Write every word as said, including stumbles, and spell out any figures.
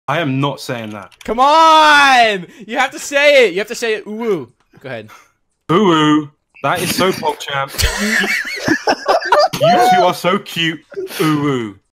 I am not saying that. Come on! You have to say it. You have to say it. Ooh, ooh. Go ahead. Ooh, ooh. That is so PogChamp. You two are so cute. Ooh, ooh.